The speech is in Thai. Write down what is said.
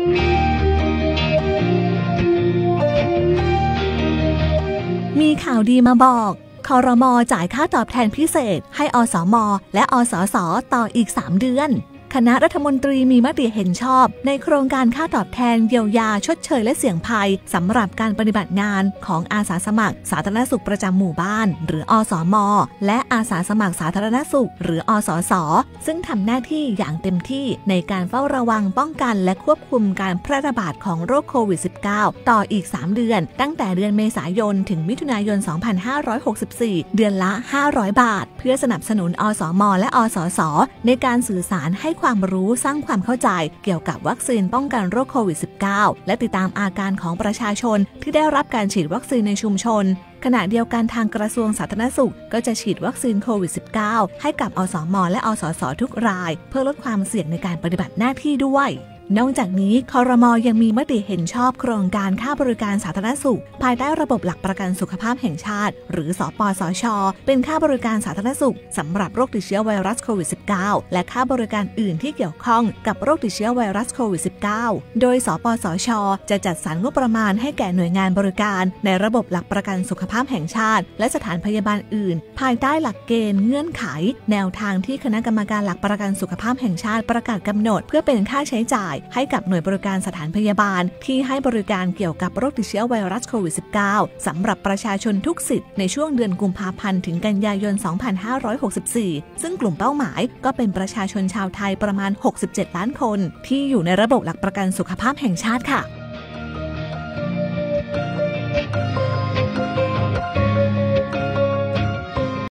มีข่าวดีมาบอกครม.จ่ายค่าตอบแทนพิเศษให้อสม.และอสส.ต่ออีก3 เดือนคณะรัฐมนตรีมีมติเห็นชอบในโครงการค่าตอบแทนเยียวยาชดเชยและเสี่ยงภัยสำหรับการปฏิบัติงานของอาสาสมัครสาธารณสุขประจำหมู่บ้านหรืออสม.และอาสาสมัครสาธารณสุขหรืออสส.ซึ่งทำหน้าที่อย่างเต็มที่ในการเฝ้าระวังป้องกันและควบคุมการแพร่ระบาดของโรคโควิด -19 ต่ออีก3 เดือนตั้งแต่เดือนเมษายนถึงมิถุนายน 2564 เดือนละ500 บาทเพื่อสนับสนุนอสม.และอสส.ในการสื่อสารให้ความรู้สร้างความเข้าใจเกี่ยวกับวัคซีนป้องกันโรคโควิด -19 และติดตามอาการของประชาชนที่ได้รับการฉีดวัคซีนในชุมชนขณะเดียวกันทางกระทรวงสาธารณสุขก็จะฉีดวัคซีนโควิด -19 ให้กับอสม.และอสส.ทุกรายเพื่อลดความเสี่ยงในการปฏิบัติหน้าที่ด้วยนอกจากนี้ครม.ยังมีมติเห็นชอบโครงการค่าบริการสาธารณสุขภายใต้ระบบหลักประกันสุขภาพแห่งชาติหรือสปสช.เป็นค่าบริการสาธารณสุขสำหรับโรคติดเชื้อไวรัสโควิด -19 และค่าบริการอื่นที่เกี่ยวข้องกับโรคติดเชื้อไวรัสโควิด -19 โดยสปสช.จะจัดสรรงบประมาณให้แก่หน่วยงานบริการในระบบหลักประกันสุขภาพแห่งชาติและสถานพยาบาลอื่นภายใต้หลักเกณฑ์เงื่อนไขแนวทางที่คณะกรรมการหลักประกันสุขภาพแห่งชาติประกาศกำหนดเพื่อเป็นค่าใช้จ่ายให้กับหน่วยบริการสถานพยาบาลที่ให้บริการเกี่ยวกับโรคติดเชื้อไวรัสโควิด -19 สำหรับประชาชนทุกสิทธิ์ในช่วงเดือนกุมภาพันธ์ถึงกันยายน 2564 ซึ่งกลุ่มเป้าหมายก็เป็นประชาชนชาวไทยประมาณ 67 ล้านคนที่อยู่ในระบบหลักประกันสุขภาพแห่งชาติค่ะ